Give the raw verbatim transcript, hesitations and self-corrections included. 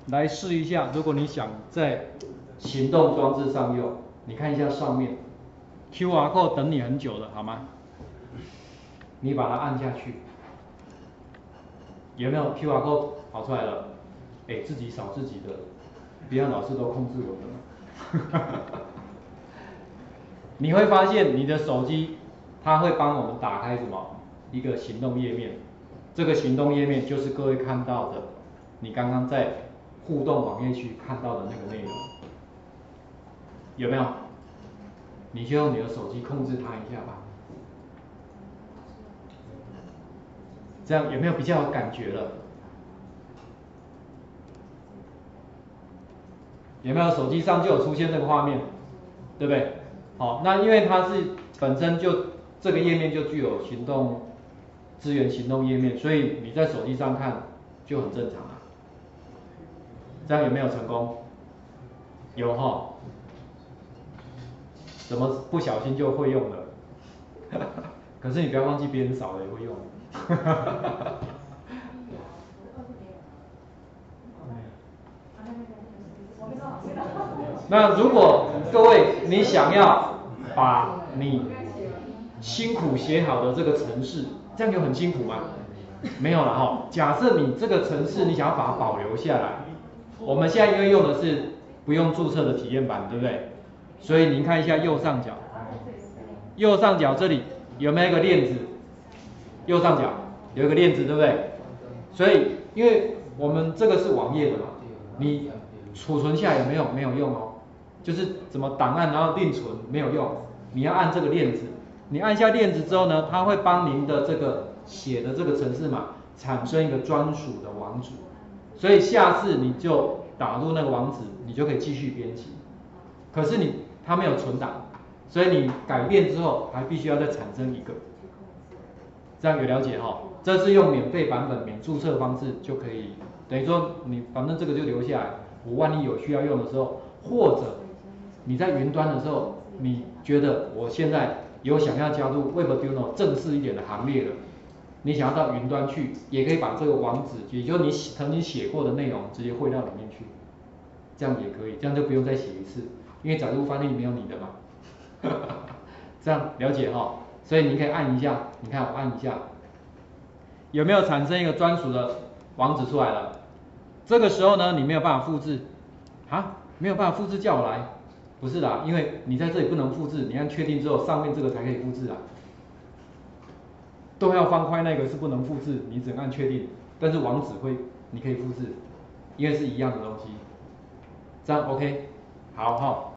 来试一下，如果你想在行动装置上用，你看一下上面 Q R code 等你很久了，好吗？你把它按下去，有没有 Q R code 跑出来了？哎，自己扫自己的，不要老是都控制我的。你会发现你的手机它会帮我们打开什么？一个行动页面，这个行动页面就是各位看到的，你刚刚在互动网页区看到的那个内容，有没有？你就用你的手机控制它一下吧，这样有没有比较有感觉了？有没有手机上就有出现这个画面，对不对？好，那因为它是本身就这个页面就具有行动资源行动页面，所以你在手机上看就很正常啊。这样有没有成功？有哈。怎么不小心就会用了？可是你不要忘记别人扫了也会用。那如果各位你想要把你辛苦写好的这个程式，这样有很辛苦吗？没有了哈。假设你这个程式你想要把它保留下来，我们现在因为用的是不用注册的体验版，对不对？所以您看一下右上角，右上角这里有没有一个链子？右上角有一个链子，对不对？所以因为我们这个是网页的嘛，你储存下来有没有？没有用哦。就是怎么档案然后另存没有用，你要按这个链子，你按下链子之后呢，它会帮您的这个写的这个程式码产生一个专属的网址，所以下次你就打入那个网址，你就可以继续编辑。可是你它没有存档，所以你改变之后还必须要再产生一个，这样有了解哈？这是用免费版本免注册的方式就可以，等于说你反正这个就留下来，我万一有需要用的时候，或者你在云端的时候，你觉得我现在有想要加入 Webduino 正式一点的行列了，你想要到云端去，也可以把这个网址，也就是你曾经写过的内容直接汇到里面去，这样也可以，这样就不用再写一次，因为载入翻译没有你的嘛。这样了解哈？所以你可以按一下，你看我按一下，有没有产生一个专属的网址出来了？这个时候呢，你没有办法复制，啊，没有办法复制叫我来，不是的，因为你在这里不能复制，你按确定之后，上面这个才可以复制啊。都要方块那个是不能复制，你只能按确定，但是网址会你可以复制，因为是一样的东西，这样 OK， 好哈。